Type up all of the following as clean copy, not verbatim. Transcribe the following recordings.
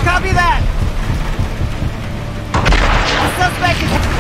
Copy that! The suspect is...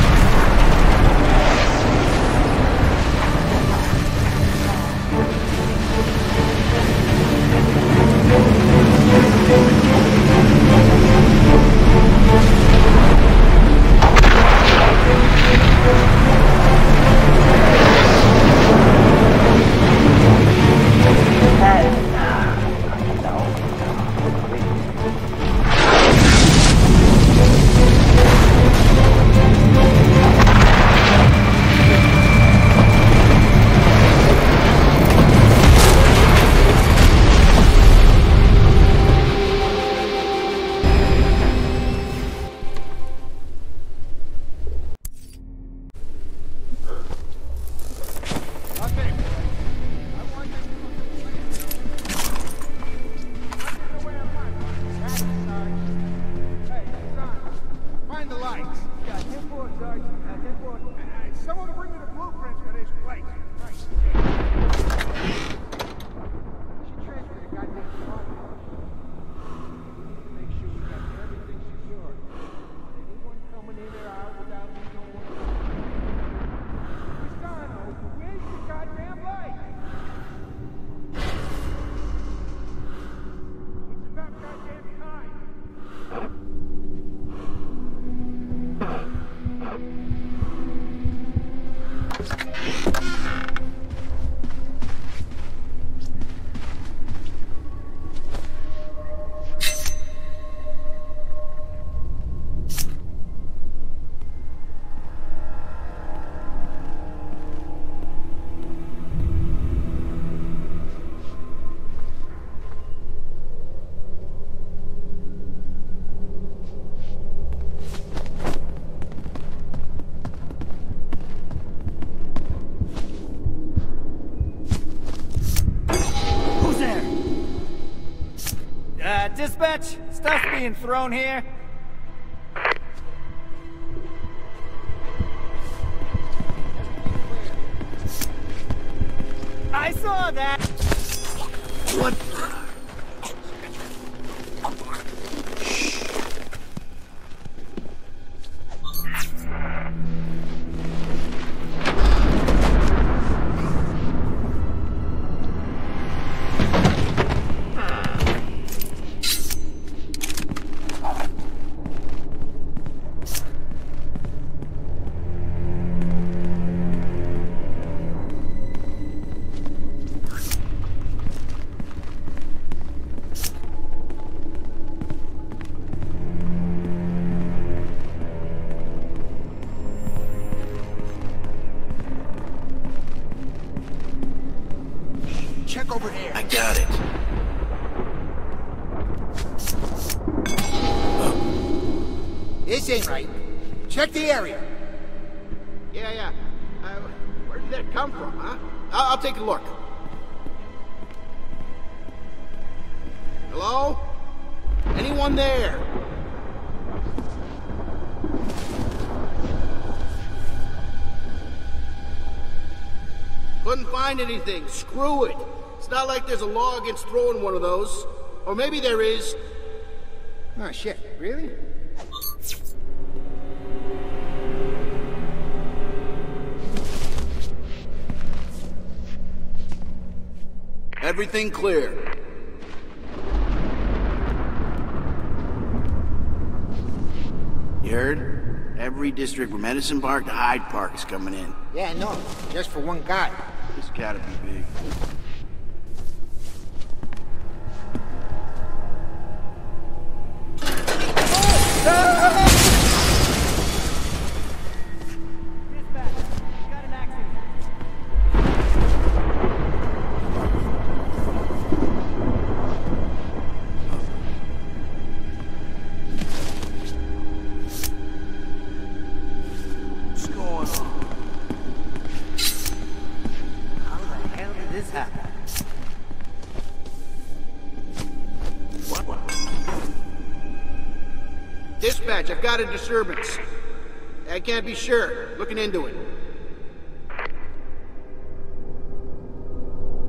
Dispatch, stuff's being thrown here. I saw that. What? Over there. I got it. This ain't right. Check the area. Yeah. Where did that come from, huh? I'll take a look. Hello? Anyone there? Couldn't find anything. Screw it. It's not like there's a law against throwing one of those. Or maybe there is. Oh, shit. Really? Everything clear. You heard? Every district from Edison Park to Hyde Park is coming in. Yeah, no. Just for one guy. This gotta be big. Dispatch, I've got a disturbance. I can't be sure. Looking into it.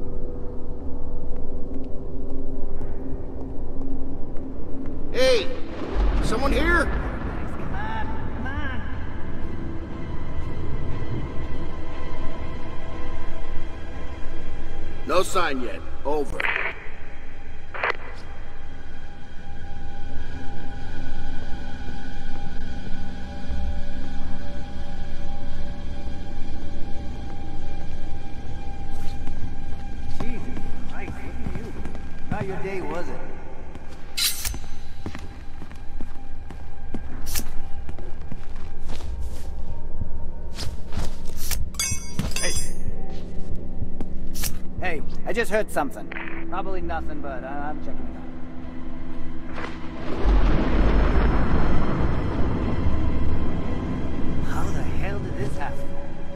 Hey, Someone here? Come on, come on. No sign yet. Over. Jesus Christ, look at you. Not your day, was it? Hey, I just heard something. Probably nothing, but I'm checking it out. How the hell did this happen?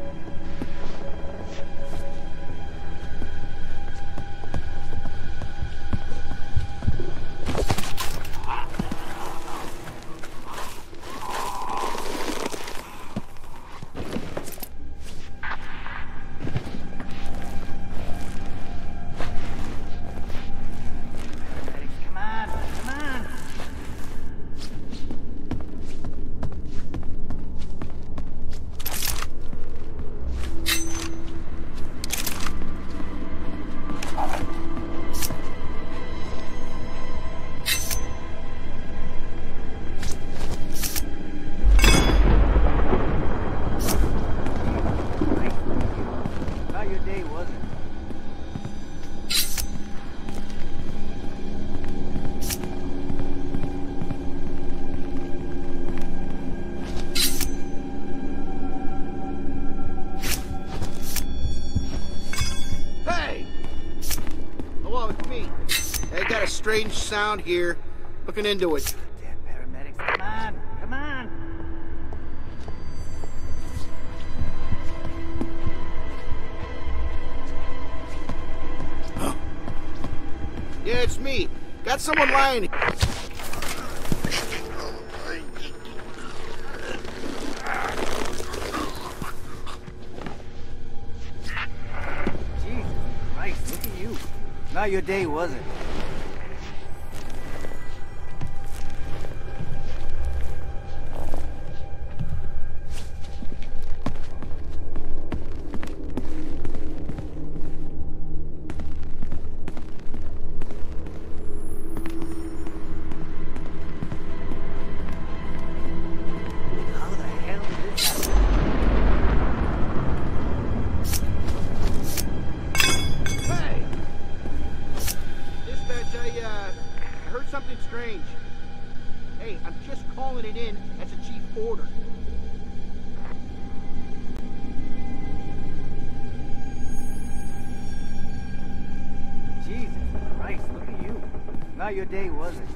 Strange sound here. Looking into it. Damn paramedics, come on, come on. Huh. Yeah, it's me. Got someone lying here. Jesus Christ, look at you. Not your day, was it? Not your day, was it?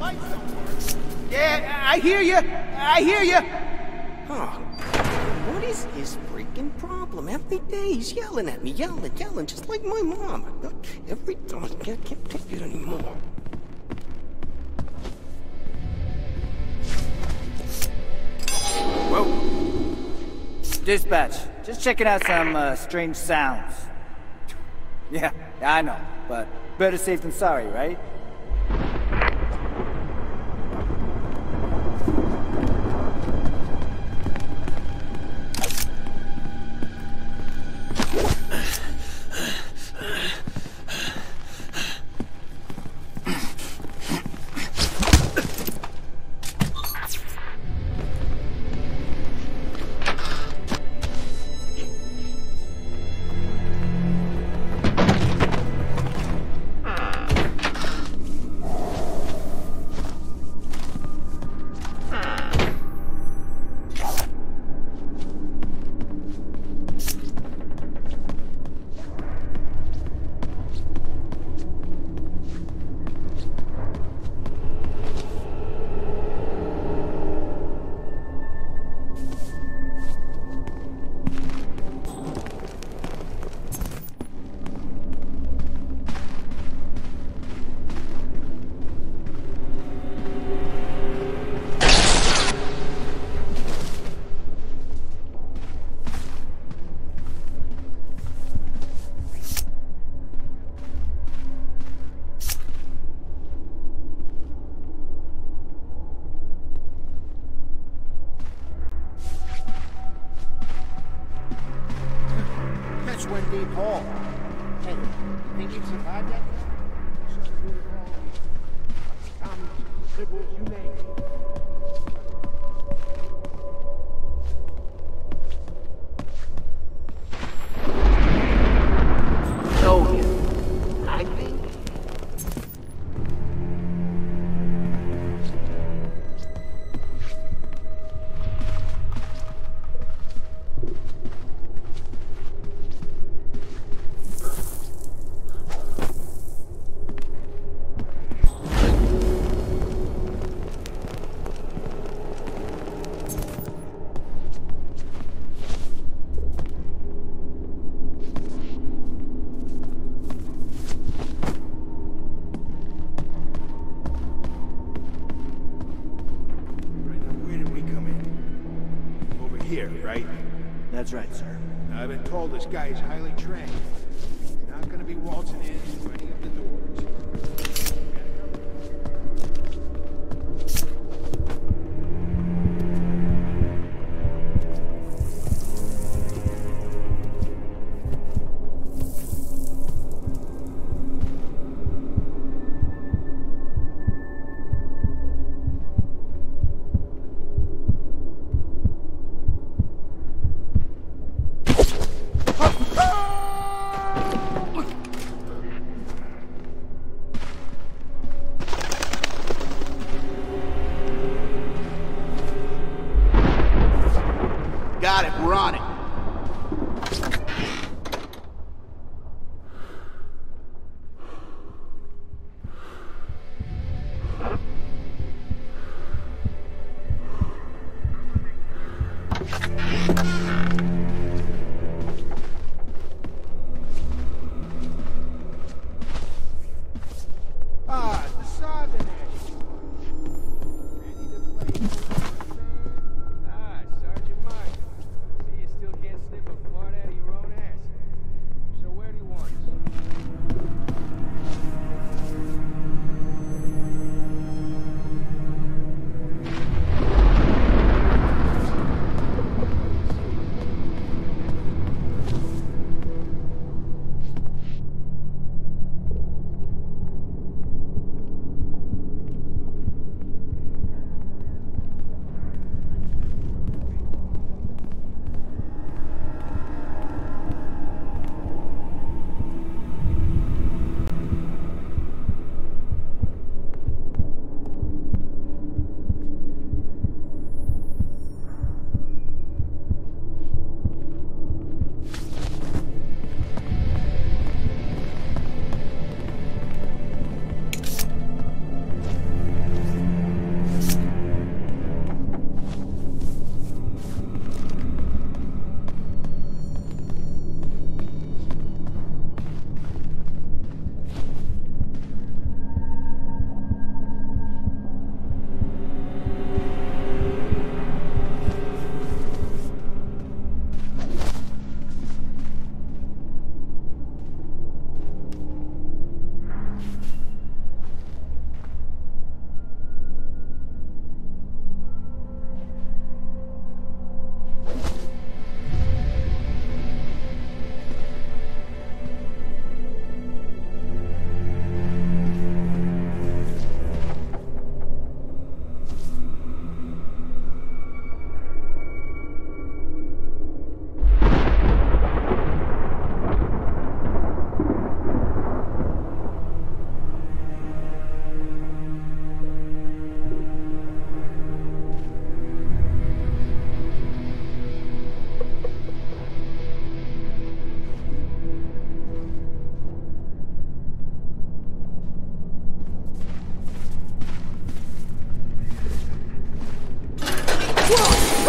lights don't work. Yeah, I hear you. I hear you. Oh, what is his freaking problem? Every day he's yelling at me, yelling, just like my mom. Every time, I can't take it anymore. Whoa. Dispatch, just checking out some strange sounds. Yeah, I know, but better safe than sorry, right? Catch one deep hole. Hey, you think you'd survive that? Liberals, you name it. So, I think. Right? That's right, sir. I've been told this guy is highly trained. He's not gonna be waltzing in and running up the doors.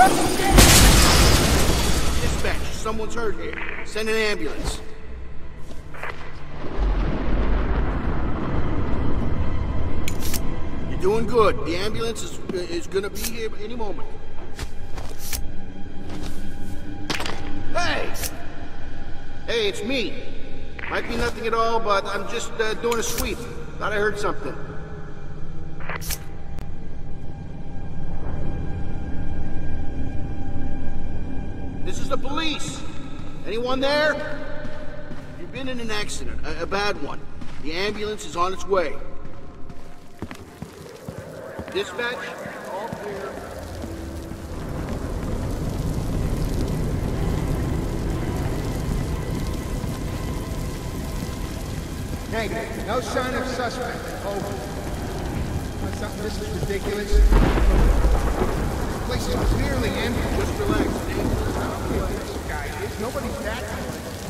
Dispatch, someone's hurt here. Send an ambulance. You're doing good. The ambulance is gonna be here any moment. Hey! Hey, it's me. Might be nothing at all, but I'm just doing a sweep. Thought I heard something. This is the police. Anyone there? You've been in an accident, a bad one. The ambulance is on its way. Dispatch, all clear. Negative. No sign of suspect. Over. Want something? This is ridiculous. This place is clearly empty. Just relax. This guy is. Nobody's that close.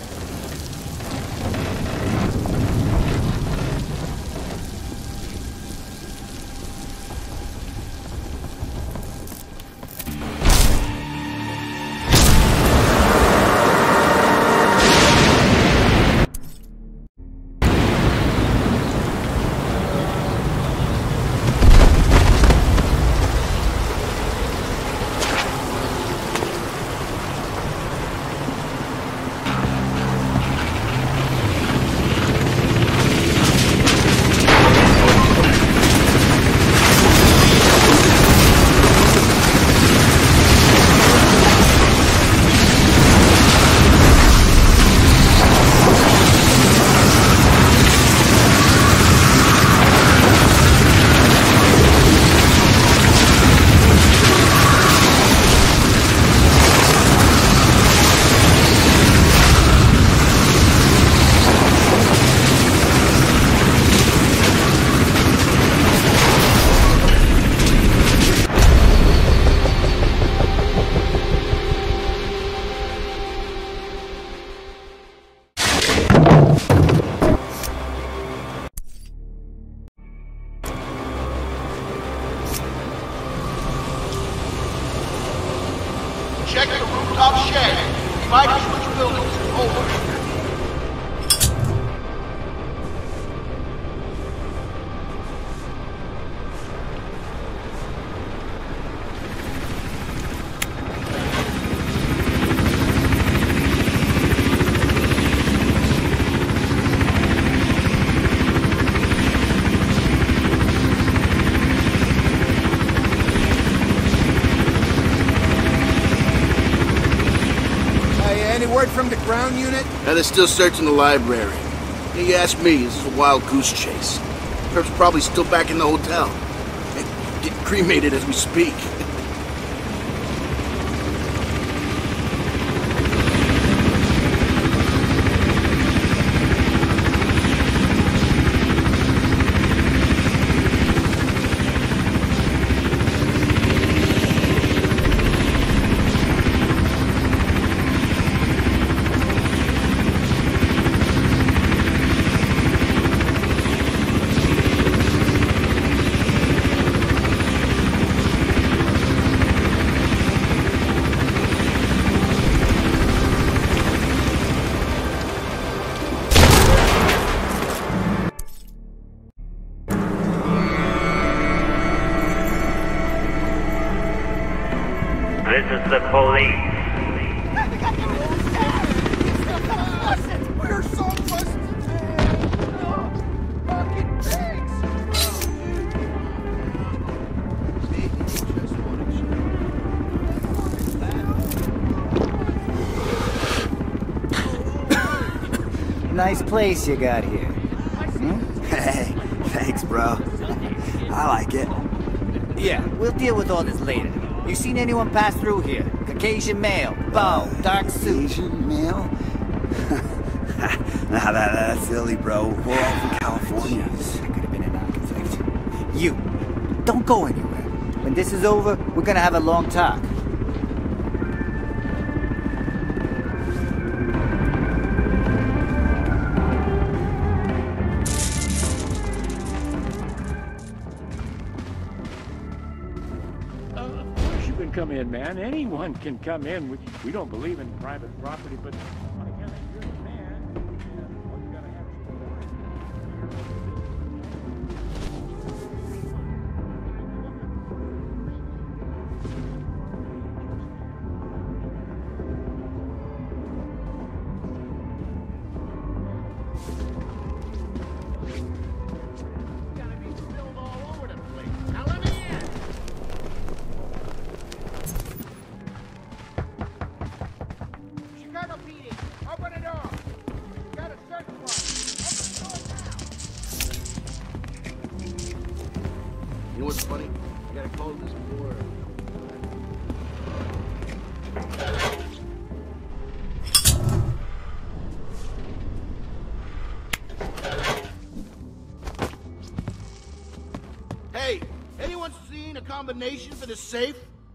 Check the rooftop shed. We might switch buildings. Over. Word from the ground unit? Now they're still searching the library. Yeah, you ask me, this is a wild goose chase. Perp's probably still back in the hotel. Getting cremated as we speak. This is the police. We're so busted. Fucking pigs. Nice place you got here. Hey, thanks, bro. I like it. Yeah, we'll deal with all this later. You seen anyone pass through here? Caucasian male, bow, dark suit. Asian male? Nah, that's silly, bro. We're all from California. That could have been an architect. You, don't go anywhere. When this is over, we're gonna have a long talk. can come in, man. Anyone can come in. We don't believe in private property, but again, if you're the man, well, you gotta have You know what's funny? I gotta close this door. Hey, anyone seen a combination for the safe?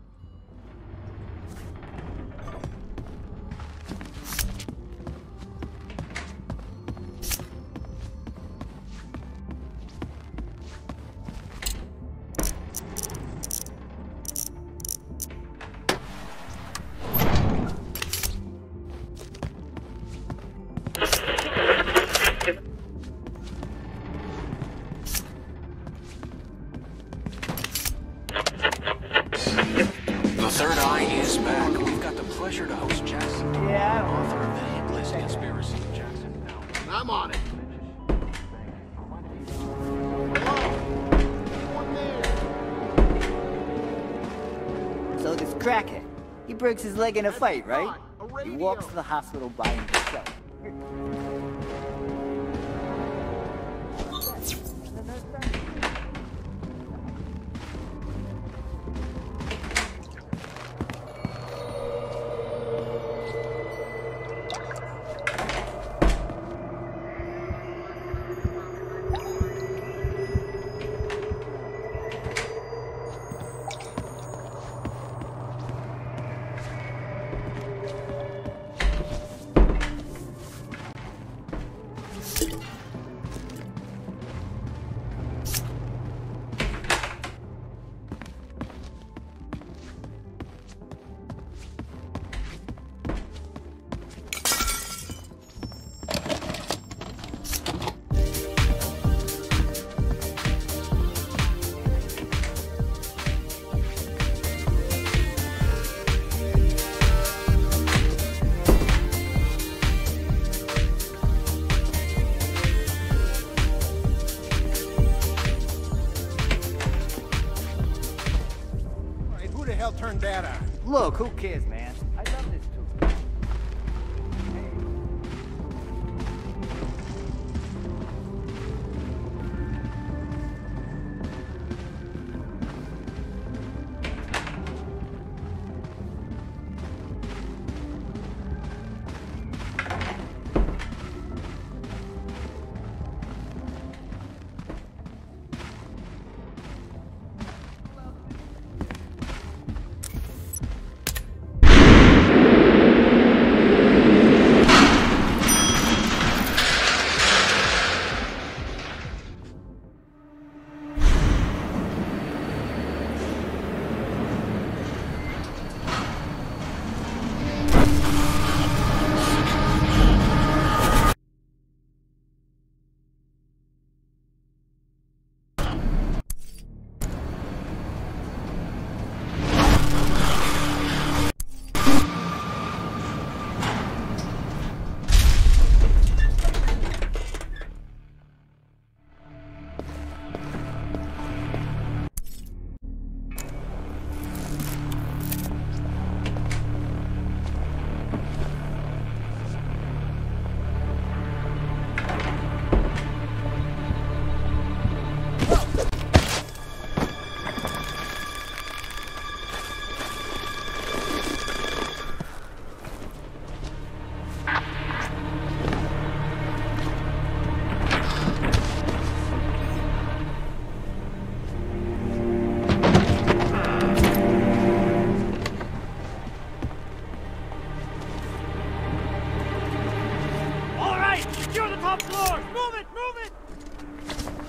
The third eye is back. We've got the pleasure to host Jackson, author of the hit list Conspiracy Jackson. I'm on it. So this crackhead, he breaks his leg in a fight, right? He walks to the hospital by himself. Turned that on. Look, who cares, man? I love this too.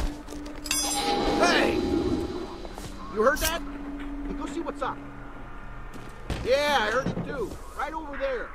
Hey! You heard that? Hey, go see what's up. Yeah, I heard it too. Right over there.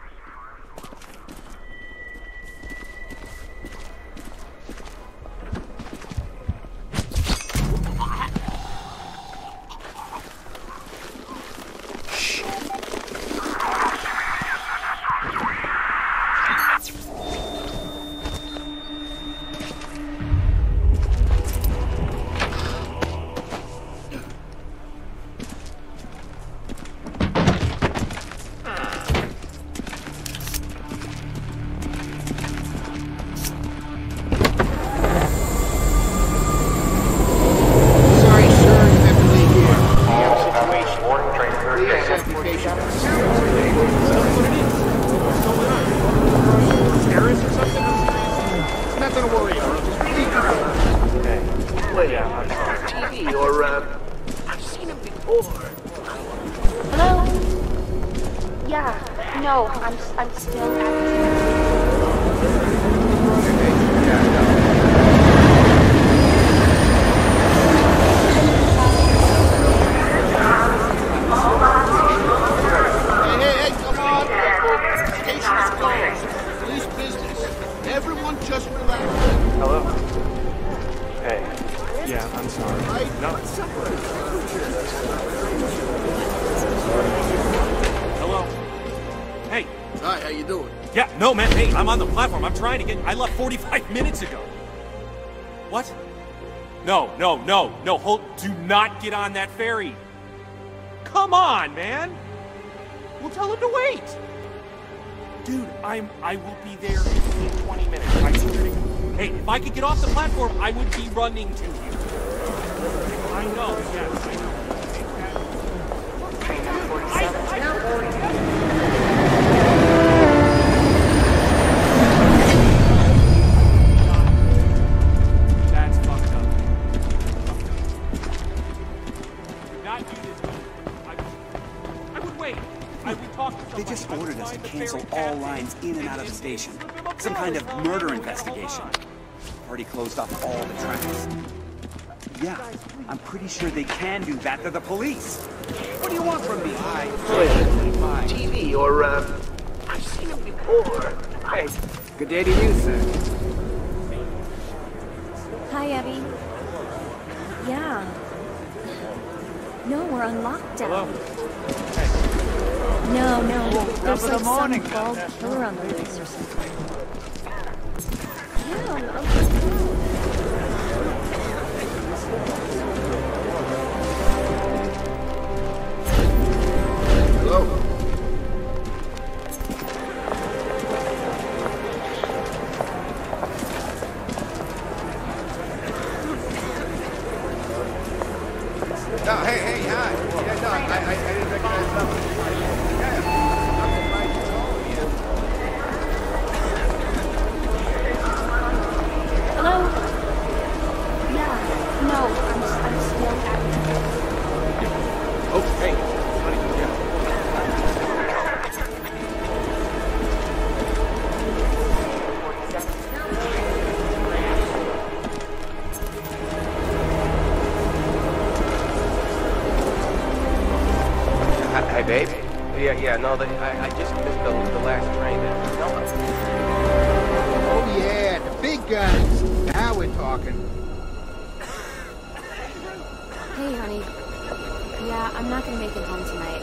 I left 45 minutes ago. What? No, hold, do not get on that ferry. Come on, man. We'll tell him to wait. Dude, I will be there in 20 minutes. I swear to God. Hey, if I could get off the platform, I would be running to you. I know, yes, I know. They just ordered us to cancel all lines in and out of the station. Some kind of murder investigation. Already closed off all the tracks. Yeah, I'm pretty sure they can do that. They're the police. What do you want from me? TV, or, I've seen him before. Hey, good day to you, sir. Hi, Abby. Yeah. No, we're on lockdown. Hello? No. There's like morning. some bald killer on the loose or something. Yeah, Hello? No, hey, hi. Yeah, no, I didn't recognize something. Hello? Yeah, no, I'm still active. Oh, hey, honey, yeah. Hi, babe. Yeah, no, I just missed the last train. Oh, yeah, the big guns. Now we're talking. Hey, honey. Yeah, I'm not gonna make it home tonight.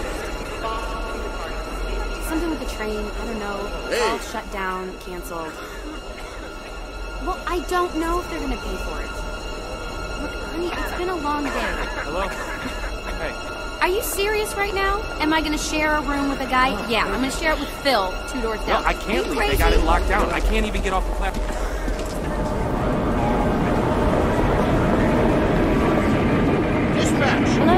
Something with the train, I don't know. It's all shut down, canceled. Well, I don't know if they're gonna pay for it. Look, honey, it's been a long day. Hello? Hey. Are you serious right now? Am I gonna share a room with a guy? Yeah, I'm gonna share it with Phil, 2 doors down. No, I can't leave. They got it locked down. I can't even get off the platform. Dispatch! Hello?